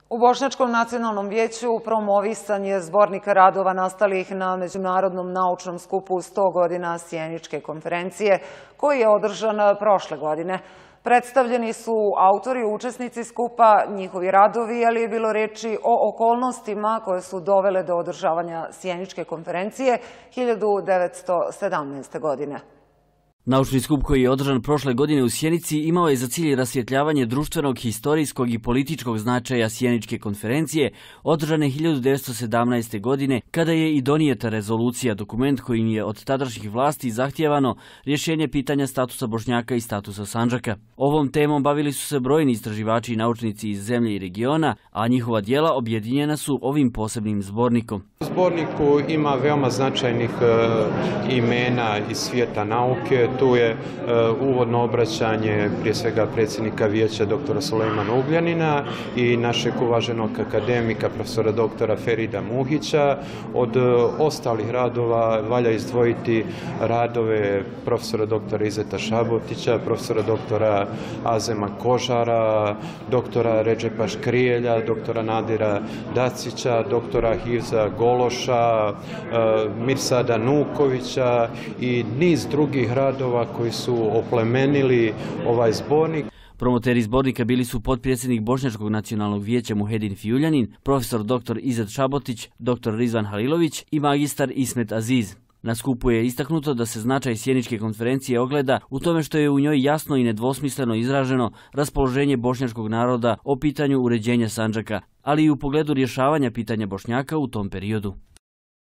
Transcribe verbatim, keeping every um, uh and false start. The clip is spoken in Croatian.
U Bošnjačkom nacionalnom vijeću promovisan je zbornik radova nastalih na Međunarodnom naučnom skupu sto godina Sjeničke konferencije, koji je održan prošle godine. Predstavljeni su autori i učesnici skupa, njihovi radovi, ali je bilo reči o okolnostima koje su dovele do održavanja Sjeničke konferencije hiljadu devetsto sedamnaeste. godine. Naučni skup koji je održan prošle godine u Sjenici imao je za cilj rasvjetljavanje društvenog, historijskog i političkog značaja Sjeničke konferencije održane hiljadu devetsto sedamnaeste. godine, kada je i donijeta rezolucija, dokument kojim je od tadašnjih vlasti zahtijevano rješenje pitanja statusa Bošnjaka i statusa Sandžaka. Ovom temom bavili su se brojni istraživači i naučnici iz zemlje i regiona, a njihova djela objedinjena su ovim posebnim zbornikom. U zborniku ima veoma značajnih imena iz svijeta nauke. Tu je uvodno obraćanje prije svega predsjednika vijeća doktora Sulejmana Ugljanina i našeg uvaženog akademika profesora doktora Ferida Muhića. Od ostalih radova valja izdvojiti radove profesora doktora Izeta Šabotića, profesora doktora Azema Kožara, doktora Redžepa Škrijelja, doktora Nadira Dacića, doktora Hivza Gološa, Mirsada Nukovića i niz drugih radova koji su oplemenili ovaj zbornik. Promoteri zbornika bili su potpredsjednik Bošnjačkog nacionalnog vijeća Muhedin Fijuljanin, profesor doktor Izet Šabotić, doktor Rizvan Halilović i magistar Ismet Aziz. Na skupu je istaknuto da se značaj Sjeničke konferencije ogleda u tome što je u njoj jasno i nedvosmisleno izraženo raspoloženje bošnjačkog naroda o pitanju uređenja Sandžaka, ali i u pogledu rješavanja pitanja Bošnjaka u tom periodu.